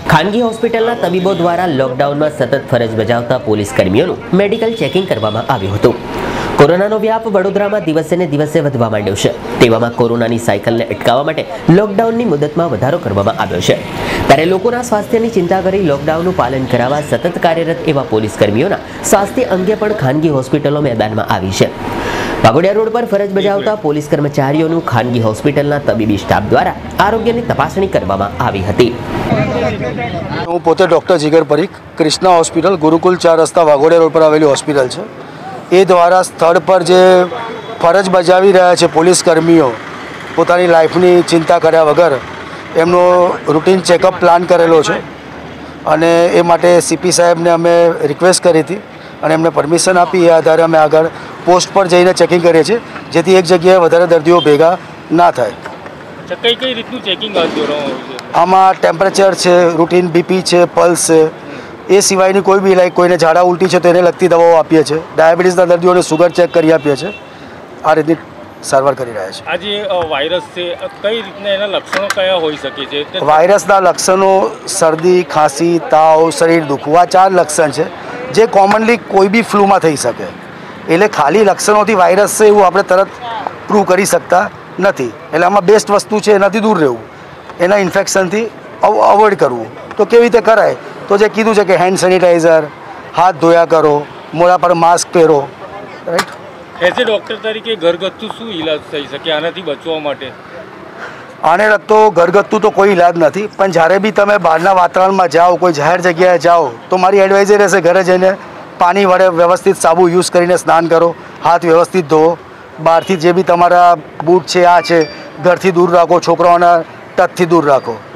ખાનગી હોસ્પિટલના તબીબો દ્વારા લોકડાઉનમાં સતત ફરજ બજાવતા પોલીસ કર્મીઓનું મેડિકલ ચેકિંગ કરવામાં આવ્યું હતું। કોરોનાનો વ્યાપ વડોદરામાં દિવસે ને દિવસે વધવા માંડ્યો છે। તેવામાં કોરોનાની સાયકલને અટકાવવા માટે લોકડાઉનની મુદતમાં વધારો કરવામાં આવ્યો છે। ત્યારે લોકોના સ્વાસ્થ્યની ચિંતા કરી લોકડાઉનનું પાલન કરાવવા સતત કાર્યરત એવા પોલીસ કર્મીઓના સ્વાસ્થ્ય અંગે પણ ખાનગી હોસ્પિટલો મેદાનમાં આવી છે। વાઘોડિયા રોડ પર ફરજ બજાવતા પોલીસ કર્મચારીઓનું ખાનગી હોસ્પિટલના તબીબી સ્ટાફ દ્વારા આરોગ્યની તપાસણી કરવામાં આવી હતી। હું પોતે ડૉક્ટર જીગર પરીખ, કૃષ્ણા હોસ્પિટલ ગુરુકુલ 4 રસ્તા વાઘોડિયા રોડ પર આવેલી હોસ્પિટલ છે। એ દ્વારા સ્થળ પર જે ફરજ બજાવી રહ્યા છે પોલીસ કર્મીઓ, પોતાની લાઈફની ચિંતા કર્યા વગર એમનો રૂટીન ચેકઅપ પ્લાન કરેલો છે અને એ માટે સીપી સાહેબને અમે રિક્વેસ્ટ કરી હતી અને એમને પરમિશન આપી। એ આધારે અમે આગળ પોસ્ટ પર જઈને ચેકિંગ કરીએ છીએ, જેથી એક જગ્યાએ વધારે દર્દીઓ ભેગા ના થાય। કઈ રીતનું ચેકિંગ આમાં ટેમ્પરેચર છે, રૂટીન બીપી છે, પલ્સ છે, એ સિવાયની કોઈ બી લાઈક કોઈને ઝાડા ઉલટી છે તો એને લગતી દવાઓ આપીએ છીએ। ડાયાબિટીસના દર્દીઓને સુગર ચેક કરી આપીએ છીએ। આ રીતની સારવાર કરી રહ્યા છે। આજે વાયરસ છે, કઈ રીતના એના લક્ષણો કયા હોઈ શકે છે? વાયરસના લક્ષણો શરદી, ખાંસી, તાવ, શરીર દુખવું, આ 4 લક્ષણ છે જે કોમનલી કોઈ બી ફ્લૂમાં થઈ શકે। એટલે ખાલી લક્ષણોથી વાયરસ છે એવું આપણે તરત પ્રૂવ કરી શકતા નથી। એટલે આમાં બેસ્ટ વસ્તુ છે એનાથી દૂર રહેવું, એના ઇન્ફેક્શનથી અવોઇડ કરવું। તો કેવી રીતે કરાય? તો જે કીધું છે કે હેન્ડ સેનિટાઈઝર, હાથ ધોયા કરો, મોઢા પર માસ્ક પહેરો, રાઈટ। એઝ એ ડૉક્ટર તરીકે ઘરગથ્થુ શું ઈલાજ થઈ શકે આનાથી બચવા માટે? આને લગતો ઘરગથ્થુ તો કોઈ ઈલાજ નથી, પણ જ્યારે બી તમે બહારના વાતાવરણમાં જાઓ, કોઈ જાહેર જગ્યાએ જાઓ, તો મારી એડવાઇઝર રહેશે ઘરે જઈને પાણી વડે વ્યવસ્થિત સાબુ યુઝ કરીને સ્નાન કરો, હાથ વ્યવસ્થિત ધોવો। બહારથી જે બી તમારા બૂટ છે, આ છે, ઘરથી દૂર રાખો, છોકરાઓના ટચથી દૂર રાખો।